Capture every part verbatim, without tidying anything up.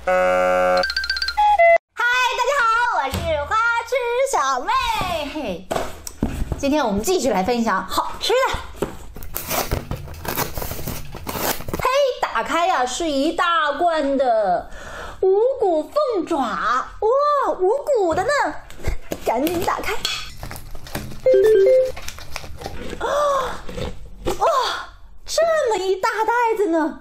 嗨，大家好，我是花痴小妹。嘿，今天我们继续来分享好吃的。嘿，打开呀、啊，是一大罐的五谷凤爪，哇，五谷的呢，赶紧打开。哦，哇，这么一大袋子呢！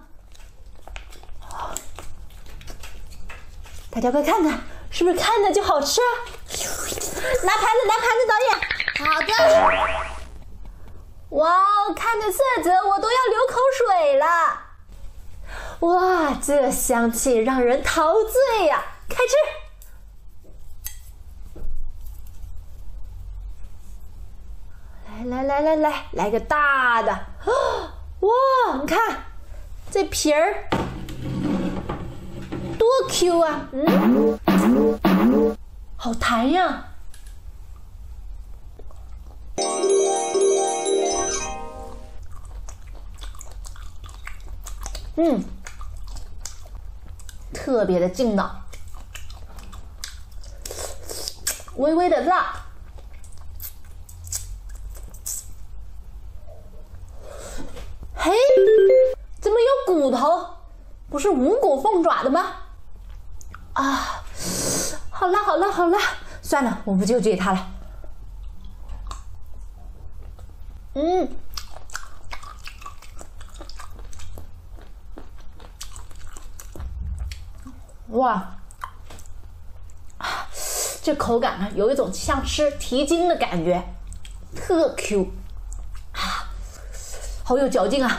大家快看看，是不是看着就好吃啊？拿盘子，拿盘子，导演。好的。哇，看着色泽我都要流口水了。哇，这香气让人陶醉呀！开吃。来来来来来，来个大的！哇，你看这皮儿多 Q 啊！嗯，好弹呀！嗯，特别的劲道，微微的辣。嘿，怎么有骨头？不是五谷凤爪的吗？啊，好辣好辣好辣！算了，我不纠结它了。嗯，哇，这口感啊，有一种像吃蹄筋的感觉，特 Q。好有嚼劲啊！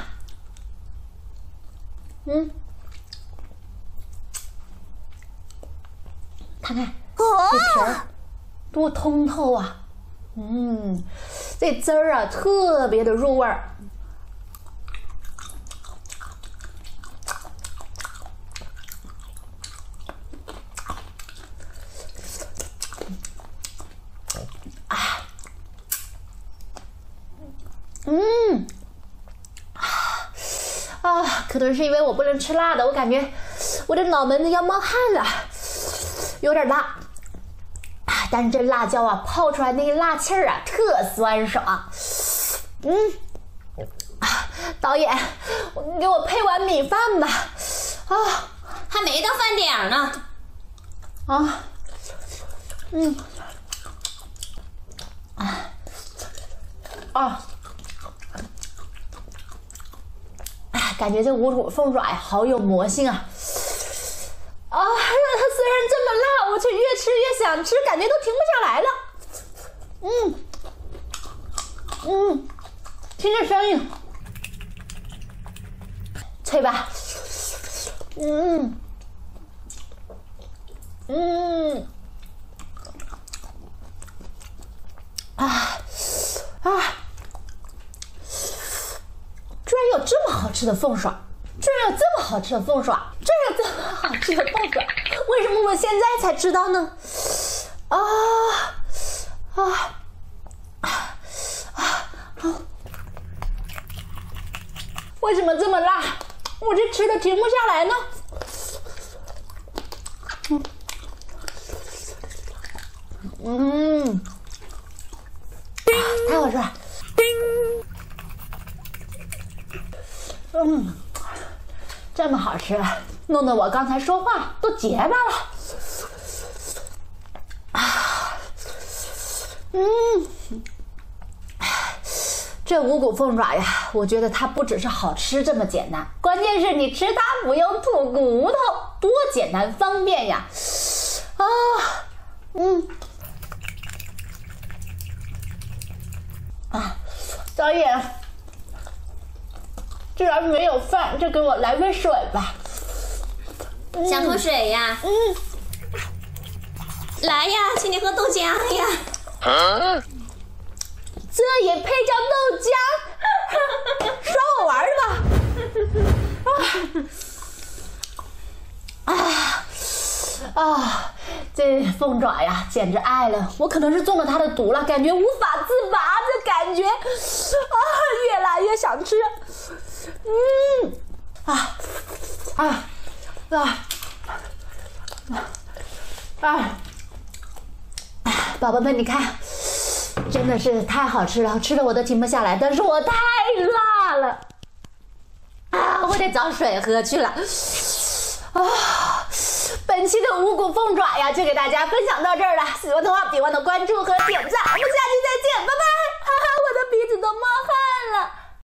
嗯，看看这皮儿多通透啊！嗯，这汁儿啊特别的入味儿。啊，嗯。啊，可能是因为我不能吃辣的，我感觉我的脑门子要冒汗了，有点辣。啊，但是这辣椒啊泡出来那个辣气儿啊，特酸爽。嗯，啊，导演，你给我配碗米饭吧。啊， 还没到饭点呢。 啊，嗯，啊，啊。感觉这五谷凤爪呀，好有魔性啊！啊，它虽然这么辣，我却越吃越想吃，感觉都停不下来了。嗯，嗯，听这声音，脆吧？嗯，嗯，啊啊！居然有这么好吃的凤爪，居然有这么好吃的凤爪，居然有这么好吃的凤爪，为什么我现在才知道呢？啊啊啊啊！为什么这么辣？我这吃的停不下来呢？嗯，嗯，太好吃了。嗯，这么好吃，弄得我刚才说话都结巴了。啊，嗯，这五谷凤爪呀，我觉得它不只是好吃这么简单，关键是你吃它不用吐骨头，多简单方便呀！啊，嗯，啊，导演。既然没有饭，就给我来杯水吧。 嗯、想喝水呀？ 嗯， 来呀，请你喝豆浆呀。 啊、这也配叫豆浆？耍我玩的吧？啊啊！这凤爪呀，简直爱了！我可能是中了它的毒了，感觉无法自拔，这感觉啊，越来越想吃。嗯，啊啊啊！ 啊！宝宝们，你看，真的是太好吃了，吃的我都停不下来，但是我太辣了啊！我得找水喝去了啊！本期的五谷凤爪呀，就给大家分享到这儿了。喜欢的话，别忘了关注和点赞，我们下期再见，拜拜！哈哈，我的鼻子都冒